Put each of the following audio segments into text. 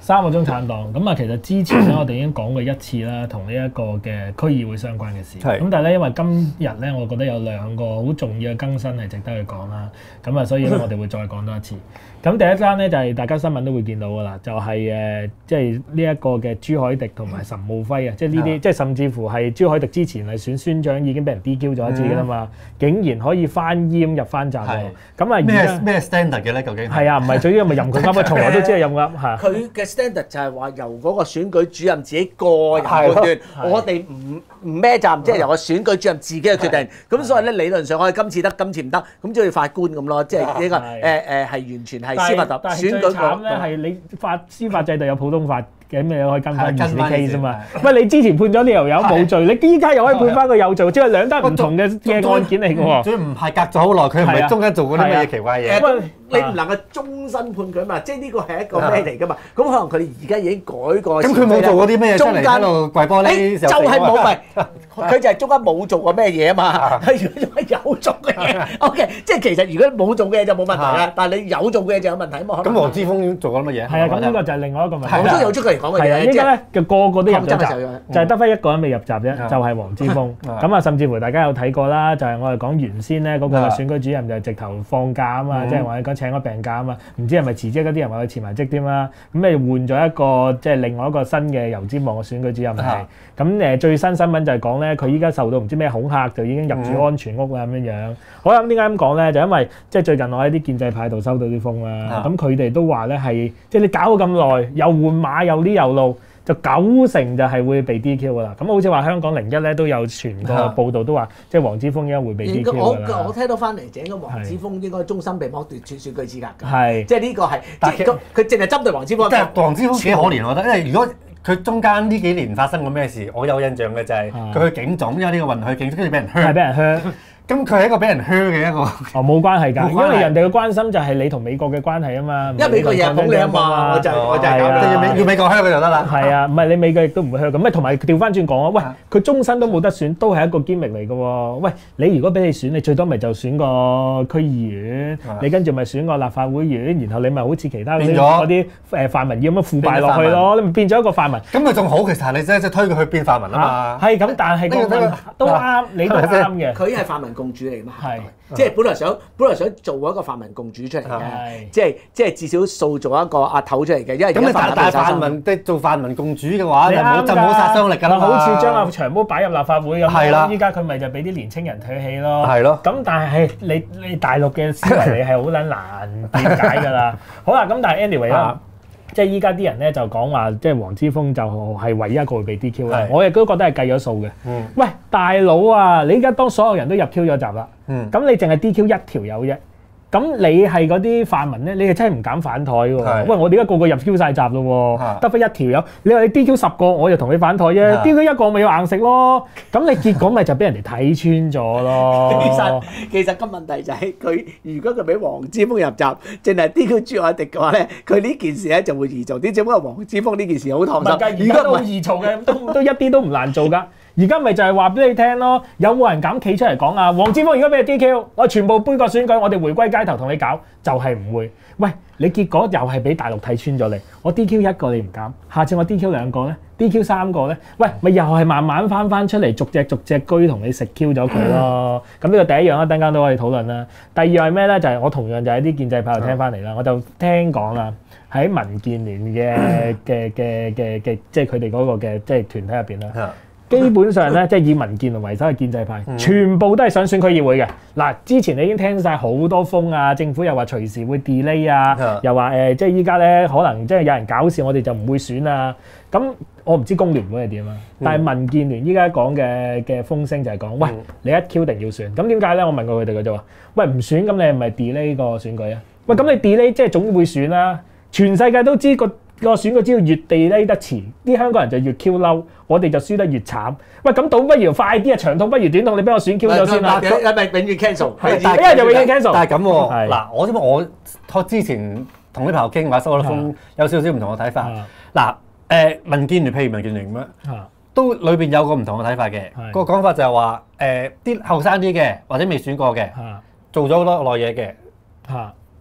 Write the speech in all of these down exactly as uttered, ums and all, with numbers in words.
三個中產黨咁啊，其實之前咧我哋已經講過一次啦，同呢一個嘅區議會相關嘅事。咁但係咧，因為今日咧，我覺得有兩個好重要嘅更新係值得去講啦。咁啊，所以咧我哋會再講多一次。咁第一單咧就係、是、大家新聞都會見到㗎啦，就係、是、誒，即係呢一個嘅朱凱廸同埋岑敖暉啊，即係呢啲，即係甚至乎係朱凱廸之前係選宣長已經俾人 D Q 咗一次㗎啦嘛，嗯、竟然可以翻閹入翻閘喎。咁啊， 咩咩 standard 嘅咧？究竟係啊， 唔係最緊要咪任佢噏啊，從來都知係任噏嚇。 佢嘅 standard 就係話由嗰個選舉主任自己個人判斷，我哋唔唔孭責，即係由個選舉主任自己嘅決定。咁所以咧理論上我哋今次得，今次唔得，咁即係法官咁咯，即係呢個誒誒係完全係司法特選舉慘咧係你法司法制度有普通法嘅，咩可以跟翻以前啲 case 啊嘛？喂，你之前判咗呢條友冇罪，你依家又可以判翻佢有罪，即係兩單唔同嘅嘅案件嚟嘅喎。 所以唔係隔咗好耐，佢唔係中間做過啲乜嘢奇怪嘢。 誒，你唔能夠終身判佢嘛？即係呢個係一個咩嚟㗎嘛？咁可能佢哋而家已經改過。 咁佢冇做過啲咩出嚟喺度跪玻璃？ 就係冇咪，佢就係中間冇做過咩嘢啊嘛？係如果有做嘅嘢 ，OK， 即係其實如果冇做嘅嘢就冇問題啦，但係你有做嘅嘢就有問題啊嘛。 咁黃之鋒做過乜嘢？ 係啊，咁呢個就係另外一個問題。 黃之鋒有出嚟講嘅嘢。 係啊，依家咧就個個都入咗閘，就係得翻一個人未入閘啫，就係黃之鋒。咁啊，甚至乎大家有睇過啦，就係我哋講原先咧嗰個選舉主任就係直頭放假啊嘛，即係話你講請咗病假啊嘛，唔知係咪辭職，嗰啲人話佢辭埋職添啦。咁誒換咗一個即係另外一個新嘅油尖旺嘅選舉主任係。咁誒最新新聞就係講咧，佢依家受到唔知咩恐嚇，就已經入住安全屋啦咁樣樣。好啦，咁點解咁講咧？就因為即係最近我喺啲建制派度收到啲風啦，咁佢哋都話咧係即係你搞咗咁耐，又換馬又呢又路。就九成就係會被 D Q 噶啦，咁好似話香港零一咧都有全個報道都話，即係黃之鋒應該會被 D Q 噶啦。 我我聽到翻嚟就應該黃之鋒應該終身被剝奪選選舉資格㗎。 係， 即係呢個係，即係佢佢淨係針對黃之鋒。 即係黃之鋒幾可憐，我覺得，因為如果佢中間呢幾年發生過咩事，我有印象嘅就係佢去警總，因為呢個運去警總，跟住俾人靴。係俾人靴。咁佢係一個俾人靴嘅一個， 哦冇關係㗎，因為人哋嘅關心就係你同美國嘅關係啊嘛， 因為美國嘢捧你啊嘛，我就我就係咁， 要美國靴佢就得啦。 係啊，唔係你美國亦都唔會靴咁，咩同埋調翻轉講啊，喂，佢終身都冇得選，都係一個堅力嚟嘅喎。喂，你如果俾你選，你最多咪就選個區議員，你跟住咪選個立法會議員，然後你咪好似其他嗰啲誒泛民要咁樣腐敗落去咯，你咪變咗一個泛民。 咁咪仲好，其實你即係推佢去變泛民啊嘛。 係咁，但係個都啱，你都啱嘅。 佢係泛民共主嚟嘛？係，即係本來想，本來想做一個泛民共主出嚟嘅，即係即係至少塑造一個阿頭出嚟嘅，因為咁你大大泛民即係做泛民共主嘅話，就冇就冇殺傷力㗎啦。 好似將阿長毛擺入立法會咁， 係啦， 依家佢咪就俾啲年青人唾棄咯。 係咯。 咁但係你你大陸嘅思維你係好撚難理解㗎啦。好啦，咁但係 anyway 啦。即係依家啲人咧就講話，即係黃之鋒就係唯一一個會被 D Q 啦。我亦都覺得係計咗數嘅。嗯、喂，大佬啊，你依家當所有人都入 Q 咗閘啦，咁、嗯、你淨係 D Q 一條友啫。咁你係嗰啲泛民咧，你係真係唔敢反台喎。喂，我哋而家個個入 Q 晒閘咯，得翻一條友。你話你 D Q 十個，我就同你反台啫。D Q 一個咪要硬食咯。咁你結果咪就俾人哋睇穿咗咯。 其實其實個問題就係佢，如果佢俾黃之鋒入閘，淨係 D Q 朱凱廸嘅話咧，佢呢件事咧就會易做啲。只不過黃之鋒呢件事好燙手。 而家都好易做嘅，都都一啲都唔難做㗎。而家咪就係話俾你聽咯，有冇人敢企出嚟講啊？黃之鋒而家俾你 D Q， 我全部杯葛選舉，我哋回歸街頭同你搞，就係、是、唔會。喂，你結果又係俾大陸睇穿咗你。我 D Q 一個你唔敢，下次我 D Q 兩個咧 ，D Q 三個咧，喂，咪又係慢慢翻翻出嚟，逐隻逐隻居同你食 Q 咗佢咯。咁呢個第一樣啦，等間都可以討論啦。第二樣係咩咧？就係、是、我同樣就喺啲建制派度聽翻嚟啦，我就聽講啦，喺民建聯嘅嘅嘅嘅嘅，即係佢哋嗰個嘅即係團體入邊啦。基本上咧，即係以民建聯為首嘅建制派，全部都係想選區議會嘅。嗱，之前你已經聽晒好多風啊，政府又話隨時會 delay 啊，又話誒、呃，即係依家咧可能即係有人搞事，我哋就唔會選啊。咁我唔知工聯會係點啊，但係民建聯依家講嘅嘅風聲就係講，喂，你一 Q 定要選。咁點解咧？我問過佢哋嘅啫喎，喂，唔選咁你係咪 delay 個選舉啊？喂，咁你 delay 即係總會選啦。全世界都知個個選舉只要越 delay 得遲，啲香港人就越 Q 嬲，我哋就輸得越慘。喂，咁倒不如快啲啊，長痛不如短痛，你俾我選 Q 咗先啦。 係咪永遠 cancel？ 係，一係就永遠 cancel。 但係咁喎，嗱，我因為我之前同啲朋友傾話收咗風，有少少唔同嘅睇法。嗱，誒民建聯譬如民建聯咁樣，都裏邊有個唔同嘅睇法嘅。個講法就係話，誒啲後生啲嘅或者未選過嘅，做咗好多耐嘢嘅，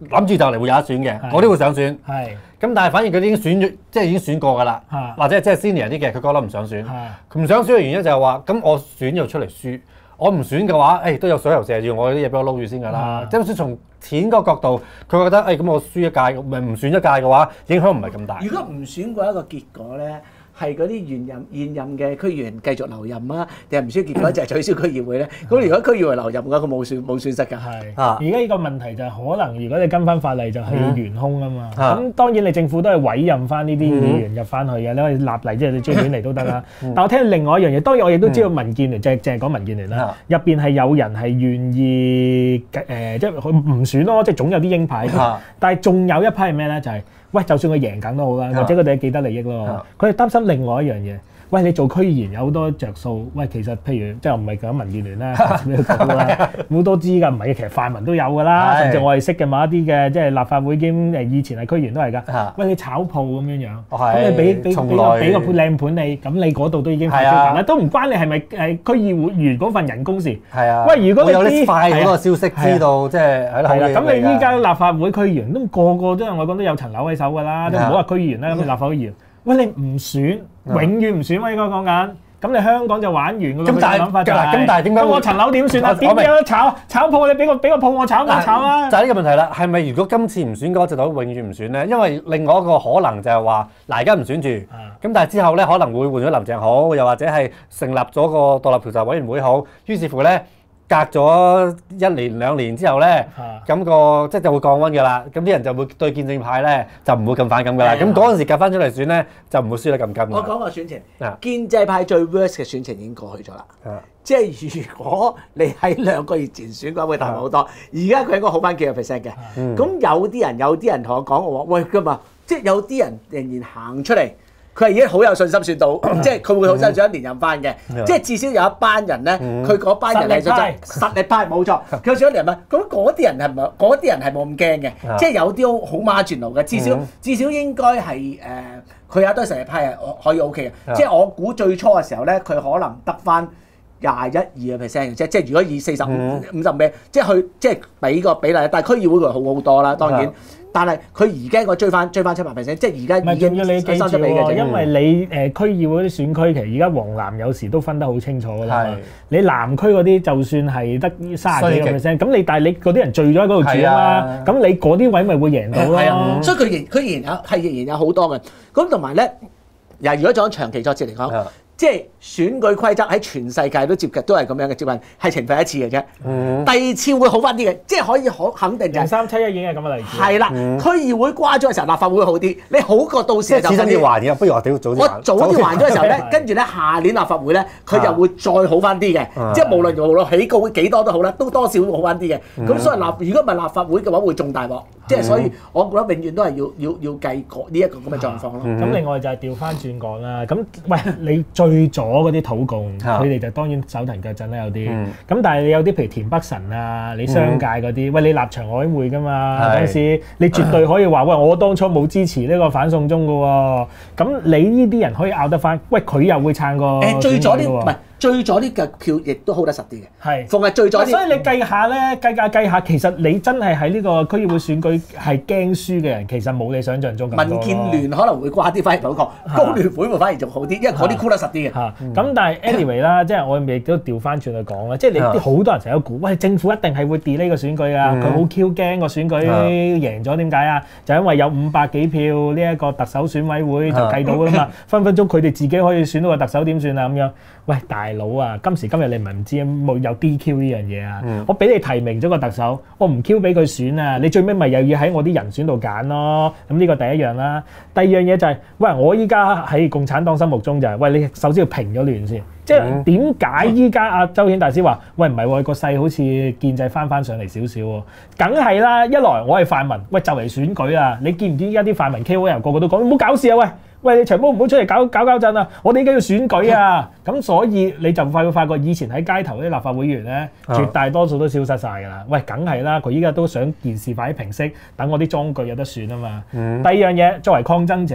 諗住就嚟會有得選嘅，我都會想選。 係。 咁但係反而佢已經選咗，即係已經選過㗎啦。或者即係 senior 啲嘅，佢覺得唔想選。佢唔想選嘅原因就係話，咁我選又出嚟輸，我唔選嘅話，誒都有水喉射住我啲嘢俾我撈住先㗎啦。即係算從錢嗰個角度，佢覺得誒咁我輸一屆，唔係唔選一屆嘅話，影響唔係咁大。 如果唔選過一個結果咧？係嗰啲現任現任嘅區議員繼續留任啊，定係唔選結果就係取消區議會咧？咁如果區議會留任嘅話，佢冇損冇損失㗎。係啊，而家呢個問題就係可能如果你跟翻法例就係要懸空啊嘛。咁、嗯、當然你政府都係委任翻呢啲議員入翻去嘅，嗯、你可以立例即係你追亂嚟都得啦。嗯、但我聽另外一樣嘢，當然我亦都知道民建聯，即係淨係講民建聯啦，入邊係有人係願意誒、呃，即係佢唔選咯，即係總有啲鷹派。嗯、但係仲有一批係咩咧？就係、是。喂，就算佢贏緊都好啦，或者佢哋既得利益咯，佢哋擔心另外一樣嘢。喂，你做區議員有好多着數。喂，其實譬如即係我唔係講民建聯啦，好多知㗎，唔係其實泛民都有㗎啦，甚至我係識嘅某一啲嘅，即係立法會兼誒以前係區議員都係㗎。喂，你炒鋪咁樣樣，咁你俾俾俾個俾個靚盤你，咁你嗰度都已經發標緊啦，都唔關你係咪誒區議會員嗰份人工事。係啊。喂，如果你有啲快嗰個消息知道，即係係啦。 咁你依家立法會區議員都個個都係我講都有層樓喺手㗎啦，都唔好話區議員啦，咁你立法會議員。喂，你唔選，永遠唔選喎！依家講緊，咁你香港就玩完㗎啦。咁但係，咁但係點解？咁我層樓點算啊？點樣炒炒鋪？你俾個俾個鋪我炒，我炒啊！ 就係呢個問題啦。係咪如果今次唔選嘅話，就等永遠唔選咧？因為另外一個可能就係話，嗱而家唔選住，咁但係之後咧可能會換咗林鄭好，又或者係成立咗個獨立調查委員會好，於是乎咧。隔咗一年兩年之後咧，咁、那個即係就會降溫㗎啦。咁啲人就會對建制派咧就唔會咁反感㗎啦。咁嗰陣時夾翻出嚟選咧，就唔會輸得咁緊。 我講個選情，的建制派最 worst 嘅選情已經過去咗啦。的即係如果你喺兩個月前選嘅話，會大好多。而家佢應該好翻幾個 percent 嘅。咁的有啲人有啲人同我講我話，喂㗎嘛，即係有啲人仍然行出嚟。佢係已經好有信心選到，即係佢會好想想連任翻嘅，即係至少有一班人咧，佢嗰班人係實實力派，冇錯，佢想連任。咁嗰啲人係咪？嗰啲人係冇咁驚嘅，即係有啲好 marginal 嘅，至少至少應該係誒，佢有一堆實力派係可以 OK 嘅。即係我估最初嘅時候咧，佢可能得翻廿一二個 percent 嘅啫。即係如果以四十五五十咩，即係佢即係俾個比例，但係區議會佢好好多啦，當然。但係佢而家我追翻追翻七百 percent，即係而家已經要你記住喎，因為你誒區議會啲選區其實而家黃藍有時都分得好清楚㗎啦。你南區嗰啲就算係得三十幾個 percent，咁你但係你嗰啲人聚咗喺嗰度住啊嘛，咁你嗰啲位咪會贏到咯。 所以佢仍佢仍然有係仍然有好多嘅。咁同埋咧，又如果講長期作戰嚟講。即係選舉規則喺全世界都接近都係咁樣嘅，接近係懲罰一次嘅啫。嗯、第二次會好翻啲嘅，即係可以好肯定就係、是。三七一已經係咁嘅例子。係啦，嗯、區議會瓜咗嘅時候，立法會會好啲。你好過到時就。即係始終要還嘅，不如我屌早啲。我早啲還咗嘅時候咧，跟住咧下年立法會咧，佢就會再好翻啲嘅。啊、即係無論無論起告會幾多都好啦，都多少會好翻啲嘅。咁、嗯、所以立如果唔係立法會嘅話，會仲大鑊。即係所以，我覺得永遠都係要要要計過呢一個咁嘅狀況咯。 咁另外就係調翻轉講啦。咁喂，你最左嗰啲土共，佢哋就當然手騰腳震啦，有啲。咁但係你有啲譬如田北辰啊，你商界嗰啲，喂，你立場委員會㗎嘛？嗰陣時你絕對可以話喂，我當初冇支持呢個反送中㗎喎。咁你呢啲人可以拗得翻？喂，佢又會撐個誒最左啲唔係。最左啲嘅票亦都好得實啲嘅，係逢係最左啲。 所以你計下咧，計下計下，其實你真係喺呢個區議會選舉係驚輸嘅人，其實冇你想象中咁多。 民建聯可能會瓜啲，反而好過工聯會會反而仲好啲，因為嗰啲箍得實啲嘅。嚇，咁但係 anyway 啦，即係我亦都調翻轉去講啦，即係你啲好多人成日都估，喂，政府一定係會 delay 個選舉啊，佢好 Q 驚個選舉贏咗，點解啊？就因為有五百幾票呢一個特首選委會就計到㗎嘛，分分鐘佢哋自己可以選到個特首點算啊咁樣？喂，大佬啊，今時今日你唔係唔知冇有 D Q 呢樣嘢啊？嗯、我俾你提名咗個特首，我唔 Q 俾佢選啊！你最尾咪又要喺我啲人選度揀咯？咁呢個第一樣啦。第二樣嘢就係、是，喂，我依家喺共產黨心目中就係、是，喂，你首先要平咗亂先。即係點解依家阿周顯大師話，喂，唔係喎，個勢好似建制翻翻上嚟少少喎？梗係啦，一來我係泛民，喂，就嚟選舉啊！你見唔見依家啲泛民 K O L 個個都講，唔好搞事啊！喂！喂，你長毛唔好出嚟搞搞搞震啊！我哋依家要選舉啊！咁所以你就快會發覺，以前喺街頭啲立法會議員咧，絕大多數都消失晒㗎啦。喂，梗係啦，佢依家都想件事快啲平息，等我啲莊腳有得選啊嘛。嗯、第二樣嘢，作為抗爭者，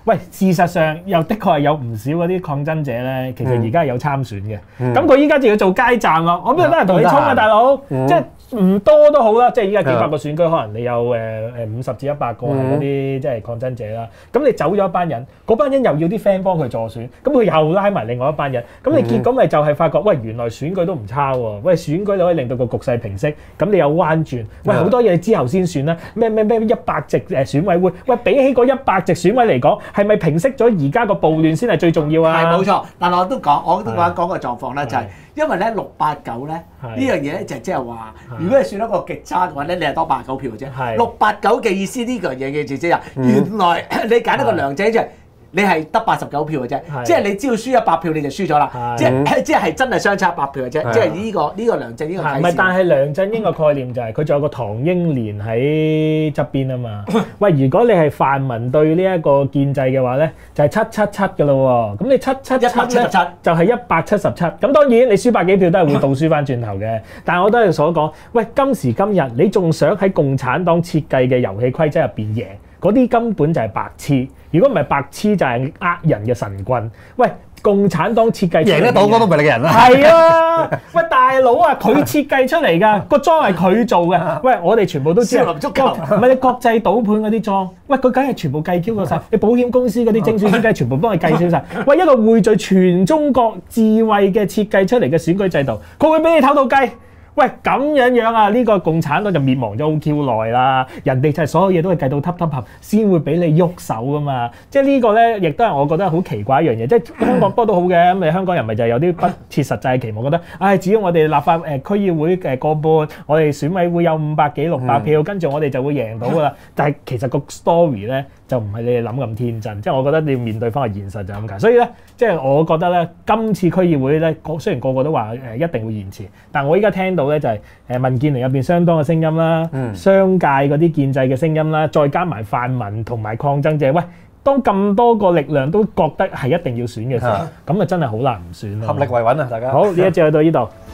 喂，事實上又的確係有唔少嗰啲抗爭者咧，其實而家係有參選嘅。咁佢依家就要做街站咯，我邊度得人同你衝啊，大佬？即係唔多都好啦，即係依家幾百個選舉，可能你有誒誒五十至一百個係嗰啲即係抗爭者啦。咁你走咗一班人，嗰班人又要啲 friend 幫佢助選，咁佢又拉埋另外一班人，咁你結果咪就係發覺，喂，原來選舉都唔差喎，喂，選舉你可以令到個局勢平息，咁你有彎轉，喂，好多嘢你之後先算啦，咩咩咩一百席誒選委會，喂，比起嗰一百席選委嚟講，係咪平息咗而家個暴亂先係最重要啊？ 係冇錯，但係我都講，我都講講個狀況咧，就係因為咧六八九咧呢樣嘢咧就即係話，如果你選一個極差嘅話咧，你係多八十九票嘅啫。六八九嘅意思呢樣嘢嘅姐姐啊，原來你揀一個梁振英，你係得八十九票嘅啫，即係你只要輸一百票你就輸咗啦，即係即係真係相差一百票嘅啫，即係呢個呢個梁振英嘅啟示。唔係，但係梁振英個概念就係佢仲有個唐英年喺側邊啊嘛。喂，如果你係泛民對呢一個建制嘅話咧，就係七七七嘅咯喎。咁你七七七咧就係一百七十七。咁當然你輸百幾票都係會倒輸翻轉頭嘅。但係我都係所講，喂，今時今日你仲想喺共產黨設計嘅遊戲規則入邊贏？嗰啲根本就係白痴，如果唔係白痴就係呃人嘅神棍。喂，共產黨設計贏得到嗰都唔係你嘅人啦。 係啊，喂大佬啊，佢設計出嚟㗎，個莊係佢做嘅。喂，我哋全部都知。少林足球唔係你國際賭盤嗰啲莊，喂佢梗係全部計 Q 過晒。你保險公司嗰啲精算師梗係全部幫你計少晒。喂，一個匯聚全中國智慧嘅設計出嚟嘅選舉制度，佢會俾你偷到雞。喂，咁樣樣啊，呢、這個共產黨就滅亡咗好 Q 耐啦。人哋就係所有嘢都係計到揼揼合，先會俾你喐手噶嘛。即係呢個咧，亦都係我覺得好奇怪一樣嘢。即係香港波都好嘅，咁你香港人咪就係有啲不切實際嘅期望，覺得唉、哎，只要我哋立法誒、呃、區議會誒過半，我哋選委會有五百幾六百票，跟住我哋就會贏到噶啦。但係其實個 story 咧就唔係你哋諗咁天真。即係我覺得你要面對翻個現實就係咁解。所以咧，即係我覺得咧，今次區議會咧，雖然個個都話誒一定會延遲，但我依家聽到咧就係、是、誒民建聯入邊相當嘅聲音啦，嗯、商界嗰啲建制嘅聲音啦，再加埋泛民同埋抗爭者，喂，當咁多個力量都覺得係一定要選嘅時候，咁啊真係好難唔選咯。 合力維穩啊，大家。 好，呢一節去到呢度。